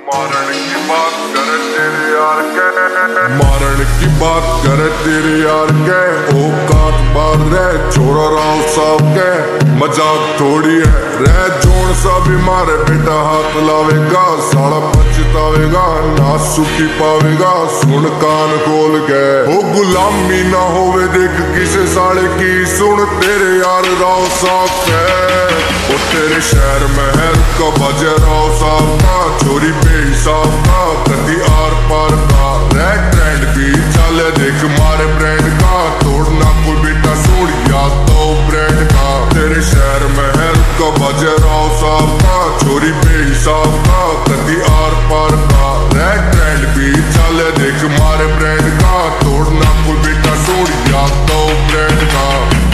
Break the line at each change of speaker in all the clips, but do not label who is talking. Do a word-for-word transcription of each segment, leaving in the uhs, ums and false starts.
मारण की बात करे तेरे यार के, मारण की बात करे तेरे यार के, औकात बार रह छोरा राव साहब के, मजाक थोड़ी है रह जोड़ सा भी मारे बेटा हाथ लावेगा, साला पछतावेगा ना सुखी पावेगा, सुन कान खोल के हो गुलामी ना होवे देख किसे साले की, सुन तेरे यार राव साहब के, वो तेरे शहर महल का बजे राव साहब का, चोरी बेहिसाब का कभी आर पार का, रेड ट्रेंड भी चले देख मारे ब्रांड का, तोड़ना कोई बेटा सोड़ या तो ब्रांड का, तेरे शहर महल का बजे राव साहब का, चोरी बेहिसाब का कभी आर पार का, रेड ट्रेंड भी चले देख मारे ब्रांड का, तोड़ना कोई बेटा सोड़ या तो ब्रांड का।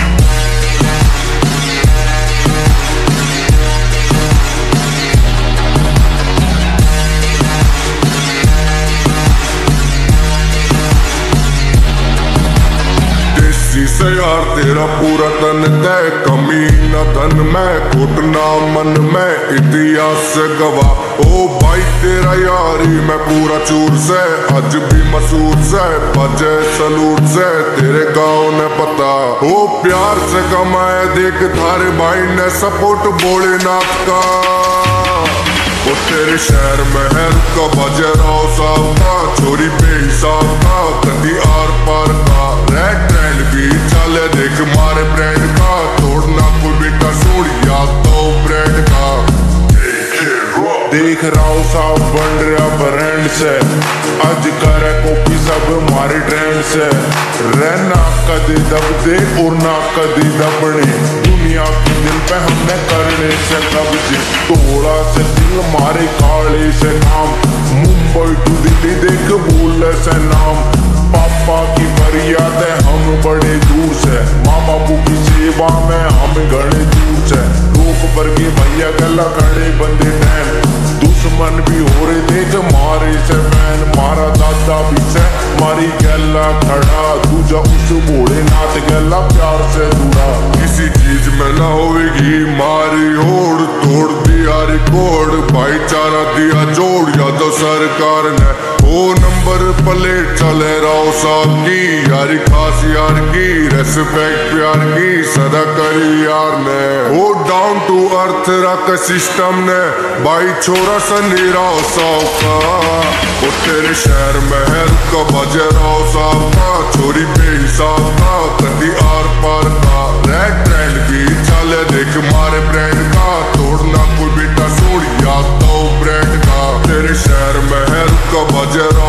से यार तेरा पूरा तन दे, कमी न धन में खोट ना मन में, इतिहास से गवाह ओ भाई तेरा यारी मैं पूरा चूर से, आज भी मसूर से बजे सलूट से, तेरे गाँव ने पता ओ प्यार से कमाए देख थारे भाई ने सपोर्ट भोलेनाथ का, वो तेरे शहर महल का बजे राव साहब का, चोरी बेहिसाब का कभी आर पार का, रेड ट्रेंड भी चले देख मारे ब्रांड का, तोड़ना कोई बेटा सोड़ या तो ब्रांड का,
देख राव साहब बन रहा ब्रांड से, आज करे कॉपी सब मारे ट्रेंड से, रहना कदी दब दे और ना कदी दबने, दुनिया के दिल पे हमने करने से कब्जे, तोड़ा से दिल मारे काले से नाम, मुंबई टू दिल्ली देख बोले से नाम, पापा की फरियाद है हम बड़े दूर से, माँ बापू की सेवा में हम घड़े दूर से, लोग वर्गी भैया गला खड़े बंदे टैन, दुश्मन भी हो रहे देख मारे से फैन, मारा दादा भी से मारी गला खड़ा, दूजा उस भोलेनाथ गला प्यार से जुड़ा,
किसी चीज में ना होगी मारी होड़, तोड़ दिया रिकॉर्ड भाईचारा दिया जोड़, या तो सरकार ने ओ नंबर प्लेट चले राव साहब की, यारी खास यार की रेस्पेक्ट प्यार की सदा करी यार ने, ओ डाउन टू अर्थ रख सिस्टम ने भाई छोरा सनी राव साहब का, वो तेरे शहर महल का बजे राव साहब का, चोरी बेहिसाब का कभी आर पार का, रेड ट्रेंड भी चले देख मारे ब्रांड का, तोड़ना कोई बेटा सोड़ या तो ब्रांड का, तेरे शहर महल का बजे